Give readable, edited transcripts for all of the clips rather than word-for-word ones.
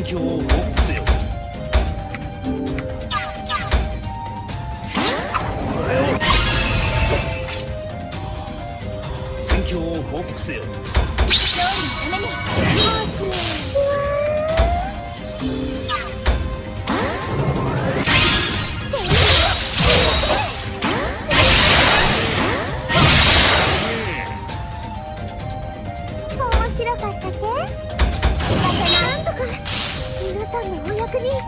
況を報告せよ。戦況を報告せよ。 勝利のために面白かったって。なんとか皆さんのお役に。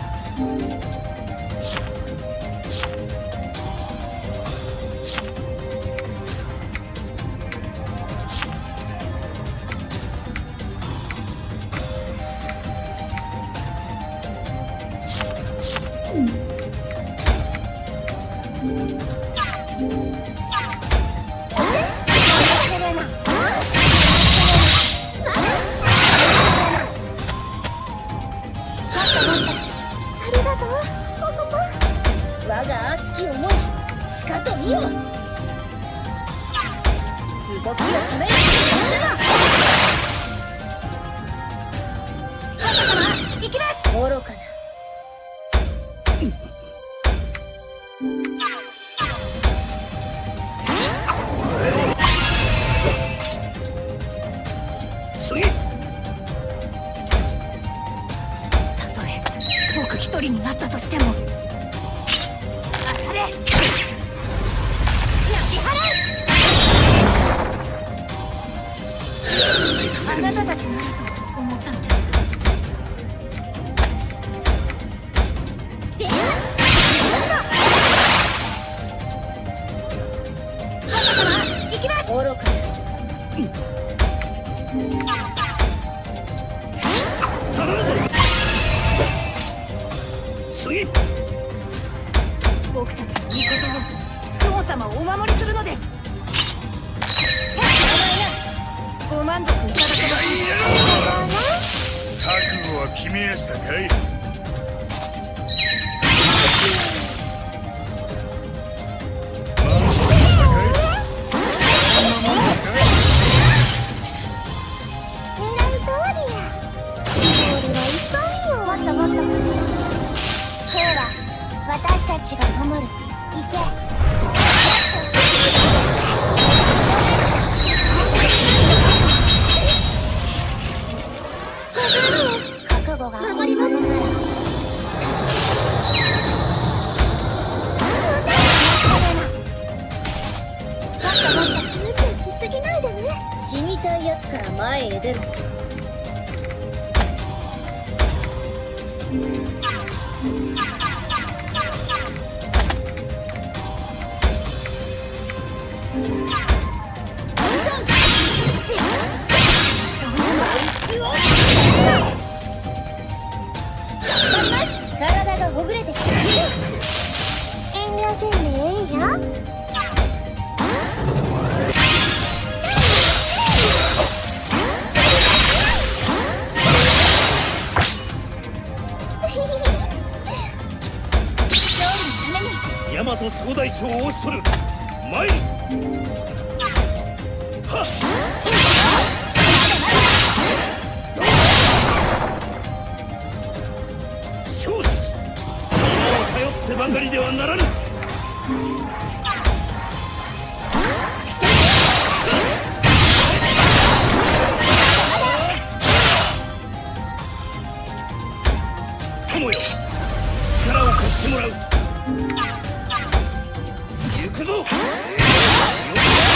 僕たちの言いことをクオン様をお守りするのです。さあ、ご満足いただけます。 覚悟は決めやしたかい。 私たちが守る。行け。覚悟が守りますなら。もっと無茶しすぎないでね。死にたいやつから前へ出る。体がほぐれてきた。遠慮せんでええよ。 大和総大将を押し取る。前に。はっ。少子。今を頼ってばかりではならぬ。友よ、力を貸してもらう。行くぞ。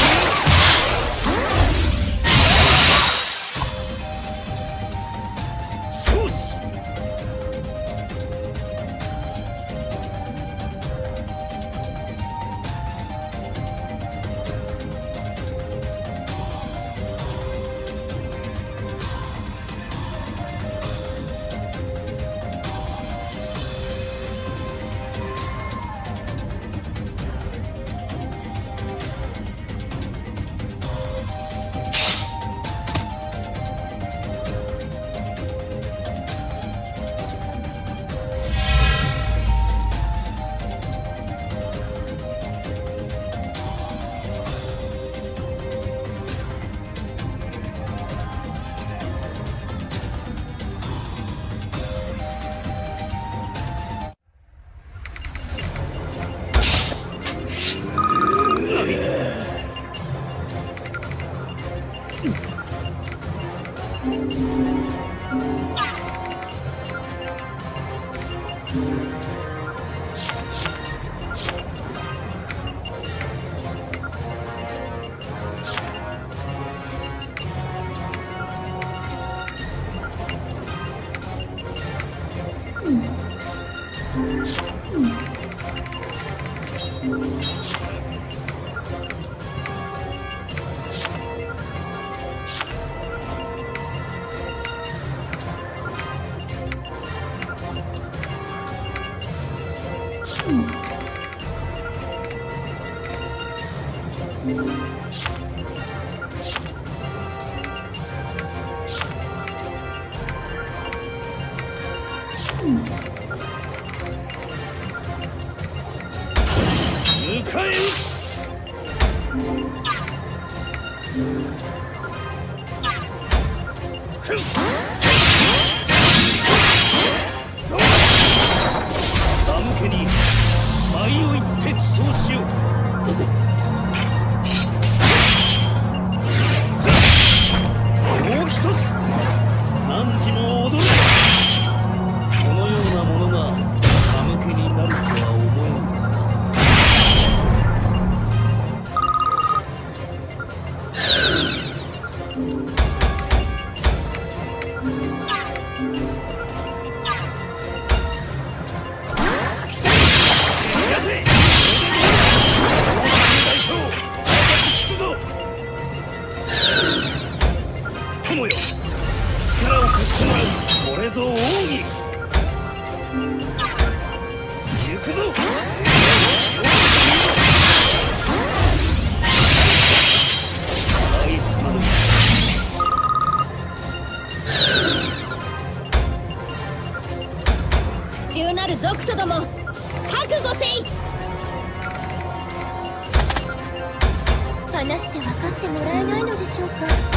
話して分かってもらえないのでしょうか。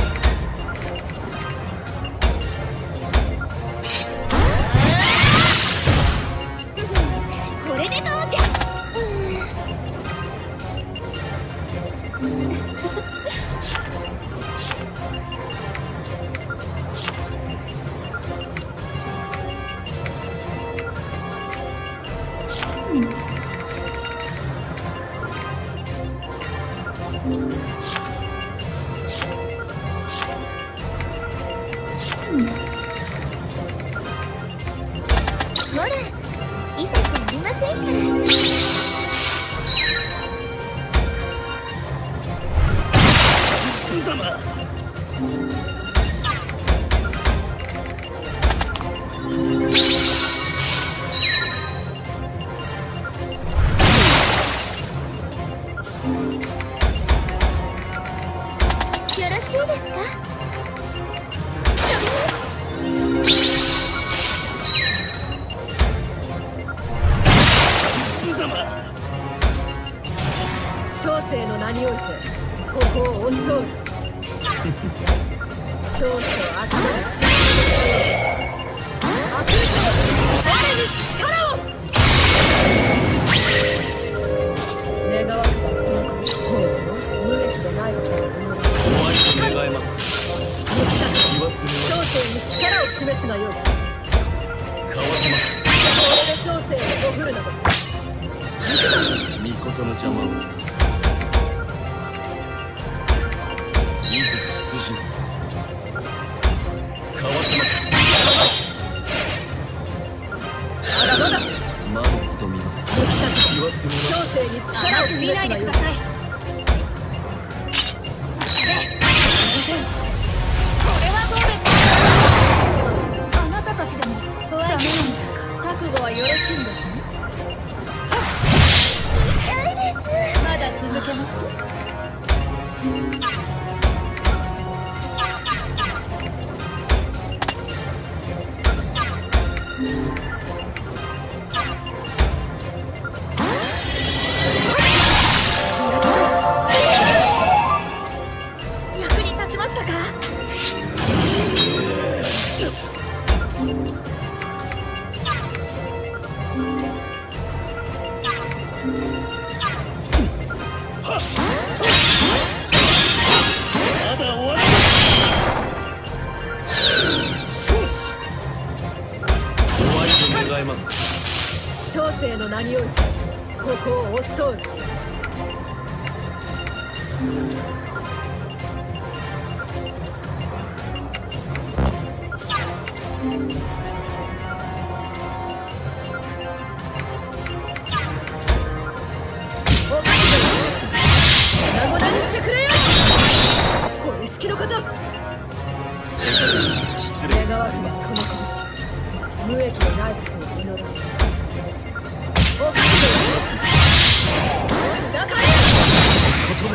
これでどうじゃ。 小生の名においてここを押し通る。少々悪魔に力を悪魔に力を願わくばこの国無益でないことをお前と願えますか。 小生に力を示すがよい。 かわせます。 これで小生をご振るなど御事の邪魔をさせます。いざ出陣。かわせます。 まだまだまだ挑みますか。言わせます。 小生に力を示すがよい。あなたたちでも怖いものですか。覚悟はよろしいんですね。 痛いです。 まだ続けます。 生の名によりここを押し通る。粉々にしてくれよ。お意識のこと。願わく息子の拳、無益でないことを祈る。おかしい中へ。 ことで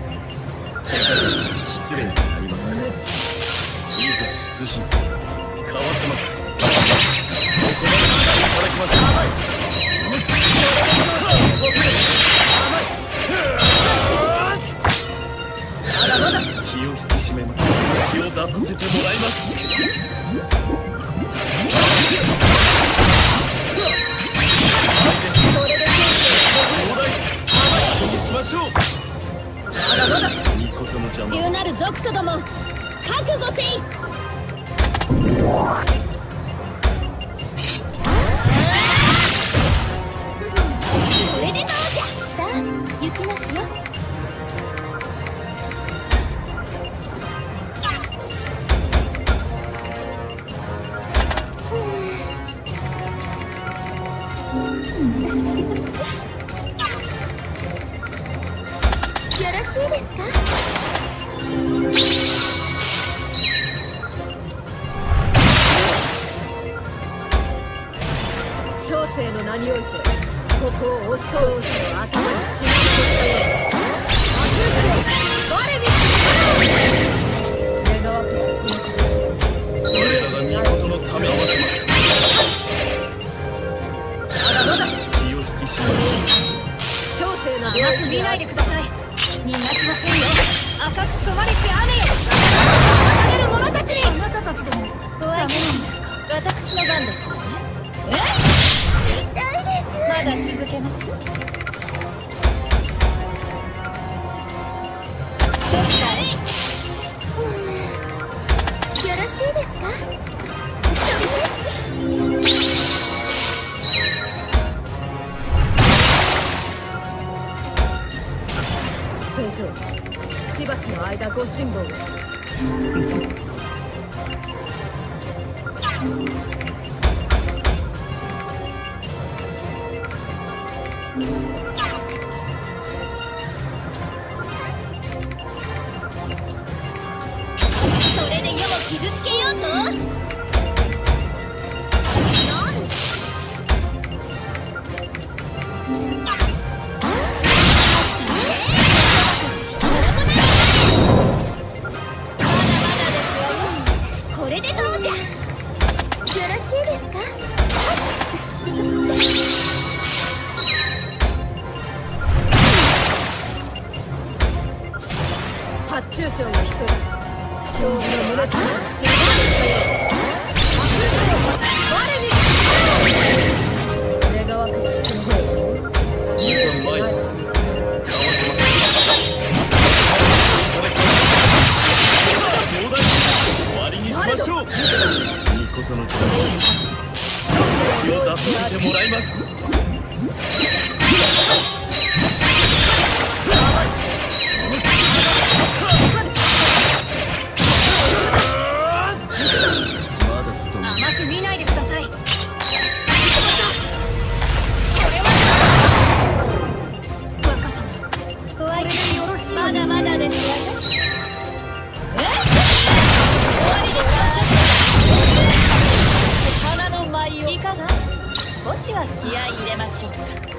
失礼になりますが、いざ出陣かわせます。ここまでいただきました。気を引き締めます。気を出させてもらいます。 強なる族祖ども、覚悟せい。これでどうじゃ。さあ行きますよ。 小生の名においてここを押し通すの頭にしまってしたよう。我に願わく我らが御事のために合わせます。 まだまだ気を引き締めます。 小生の甘く見ないでください。逃がしませんよ。赤く染まれし雨よ。離れる者たちに。あなたたちでもお相手なんですか。私の番ですよね。まだ続けます。どうしたい？ よろしいですか。 聖女、しばしの間ご辛抱を。 それで世を傷つけようと。なんこれでどうじゃ。よろしいですか。 発注将の一人、将軍の胸と血をしたよう。我に願わくこの兵士。 いざ前にかわせます。頂戴終わりにしましょう。御事の力を気を出させてもらいます。 甘く見ないでください。若様、お相手によろしい。まだまだですよ。終わりでしょ。花の舞をいかが。少しは気合い入れましょうか。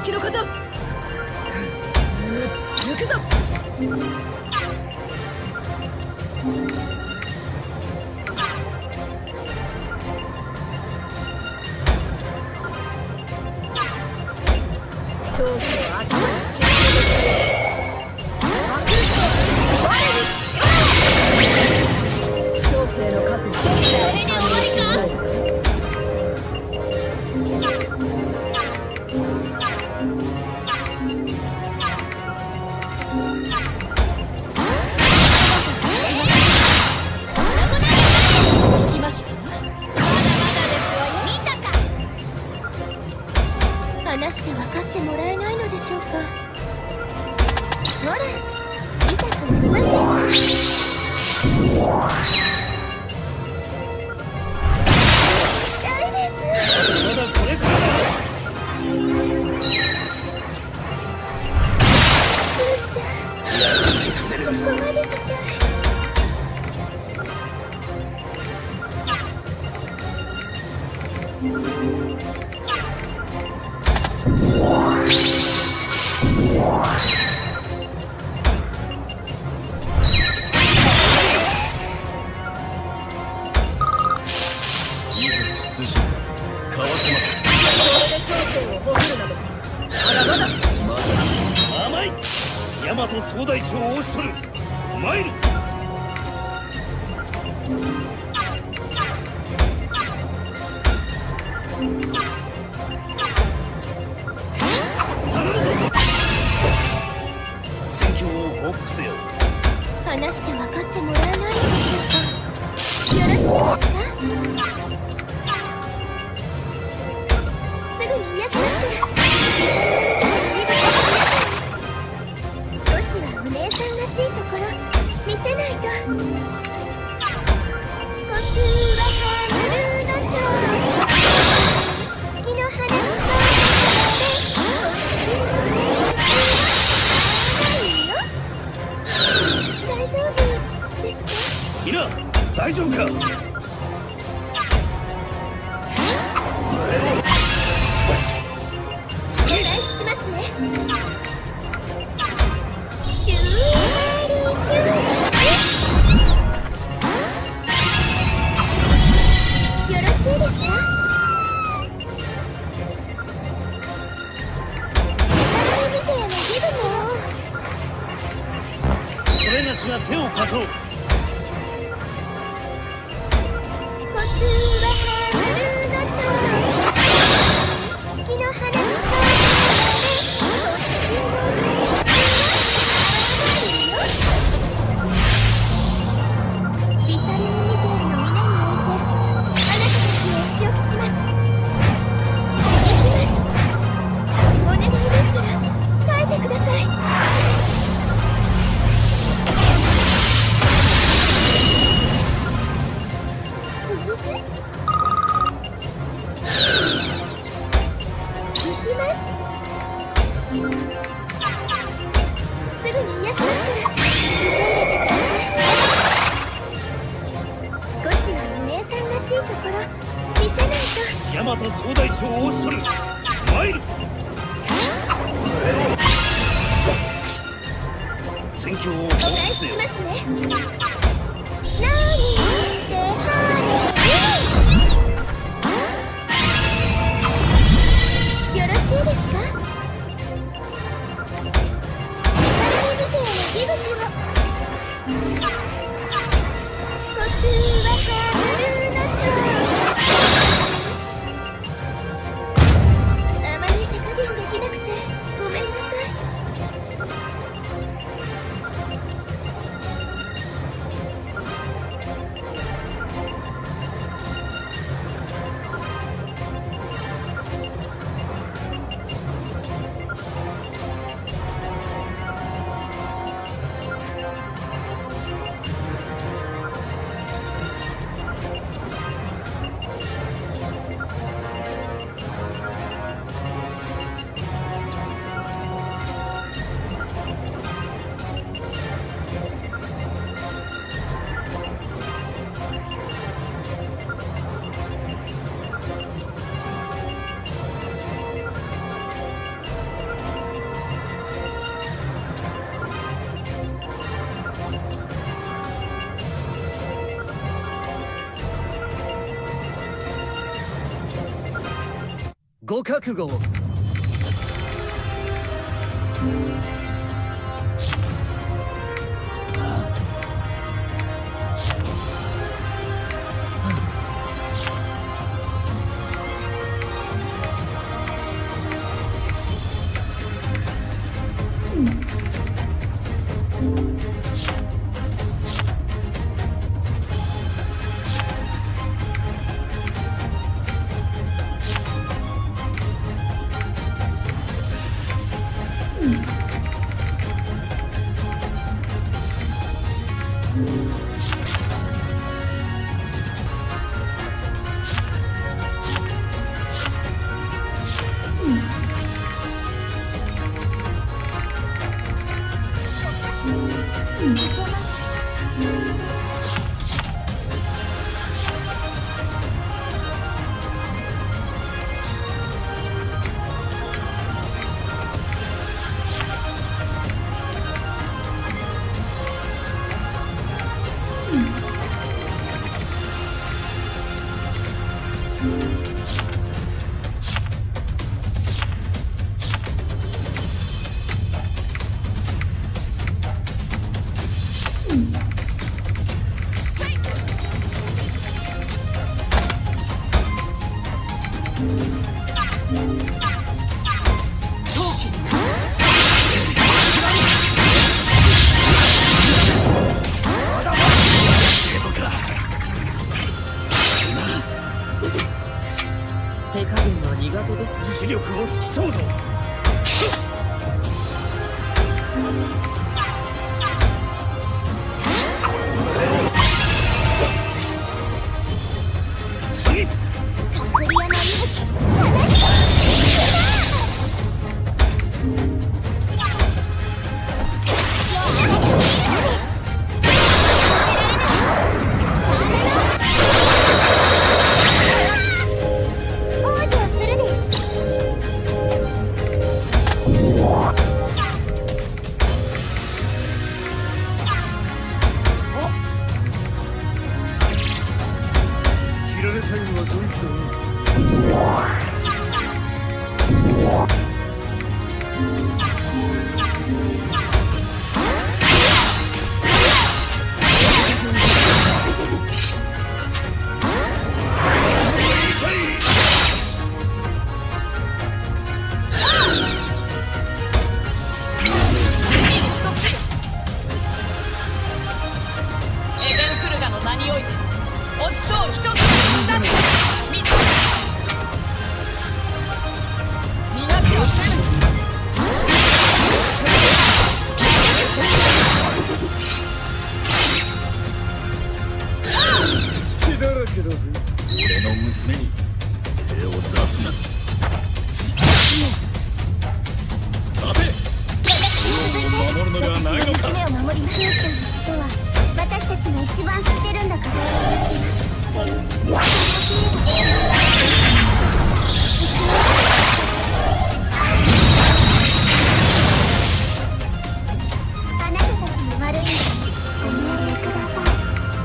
きのこと。行くぞ。少々後に散らせる。小生の覚悟。これで終わりか。聞きました。まだまだですわよ。見たか。 話して分かってもらえないのでしょうか。ほら、痛くなりません。痛いです。 まだこれからだ。 ちゃん、ここまで来たい。 甘い。大和総大将を押しとる。参る。頼むぞ。戦況を報告せよ。 話して分かってもらえないのでしょうか。よろしいですか。すぐに癒しますから。少しはお姉さんらしいところ見せないと。僕は春の蝶々、月の花の大丈夫ですか。 いな、大丈夫か。 お願いしますね。シュールシュール。よろしいですか。見てやの気分も。 それがしが手を貸そう。 僕は春の蝶々、月の花のビタミンみたいの皆に置いて、あなたたちをお仕置きします。お願いですから帰ってください。すぐに癒しますから。少しはお姉さんらしいところ見せないと。 大和総大将を押しとる。参る。戦況を報告お返しせよ。 しますね。何でよろしいですか。気分を。僕は春の蝶々。あまり手加減できなくてごめんなさい。 ご覚悟を。 手加減は苦手ですね。 視力をつきそうぞ。俺の娘に手を出すな。立て。王を守るのではないのか。 娘を守り、キューちゃんのことは私たちが一番知ってるんだから。あなたたちの悪いのにお願いください。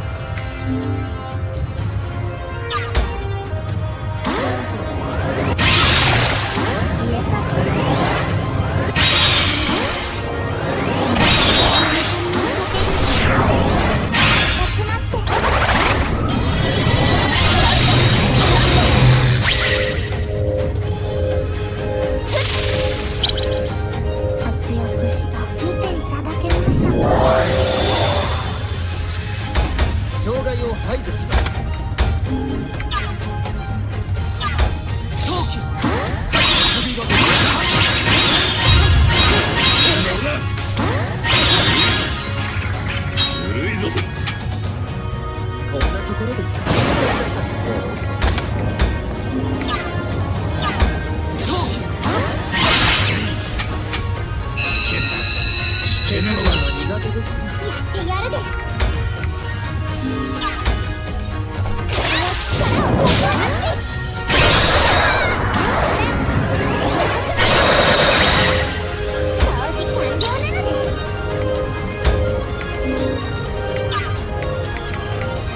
障害を排除します。 古いぞ。 こんなところですか。 危険なのだ。 苦手ですね。 やってやるです。力をぶっ放すです。掃除完了なのです。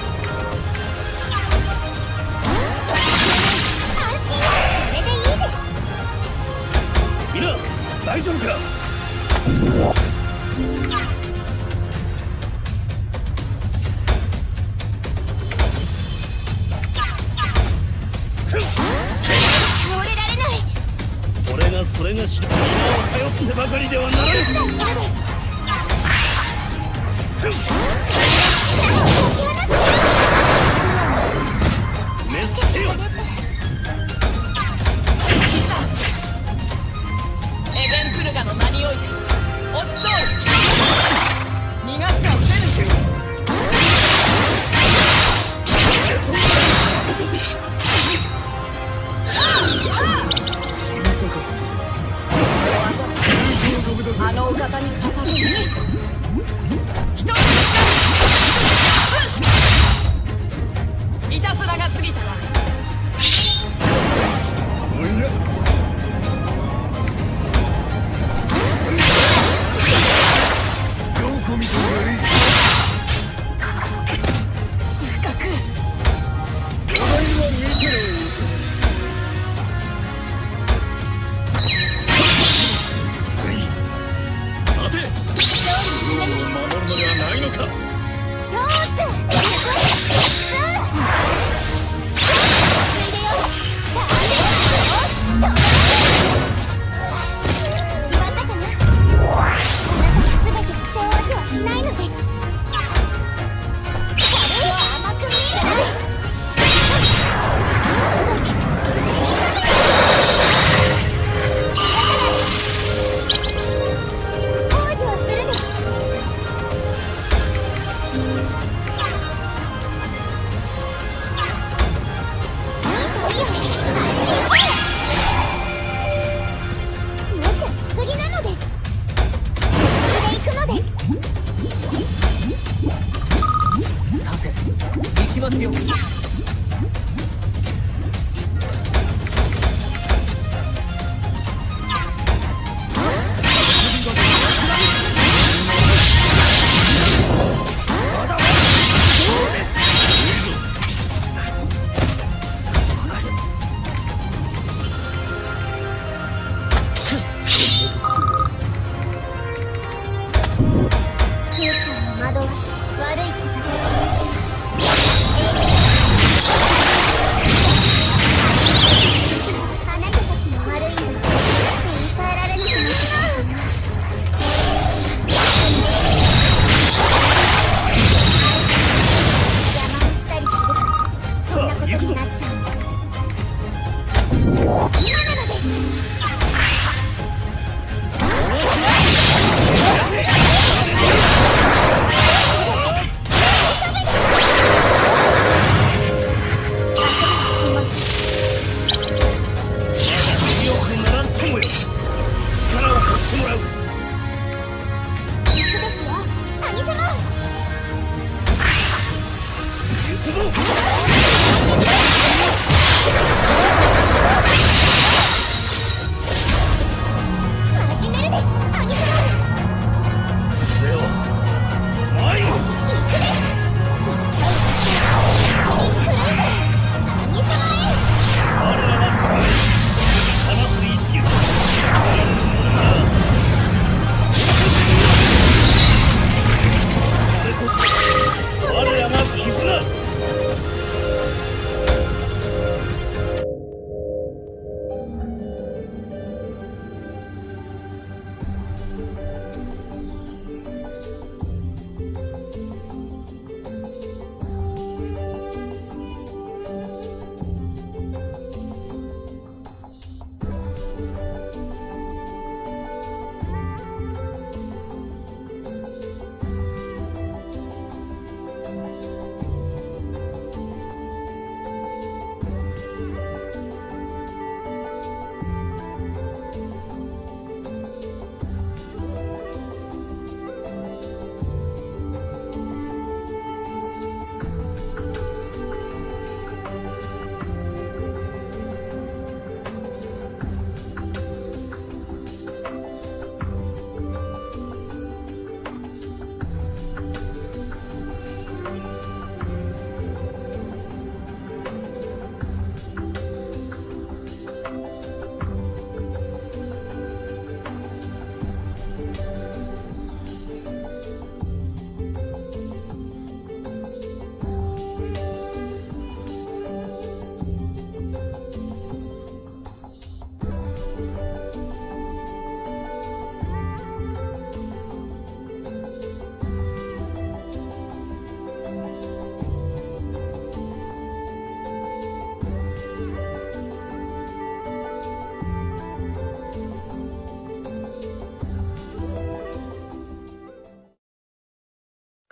安心はこれでいいです。 な、大丈夫か。 倒れられない。 俺がそれがし、皆を頼ってばかりではならない。メスせよ。 エベンプルガの名においてオシトール逃がしはせぬ。あのお方に捧げる一ついたずらが過ぎたわ。 おいや、よく見てくれ。 深くお前は見てろ。待て。王を守るのではないのか。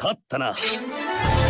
勝ったな。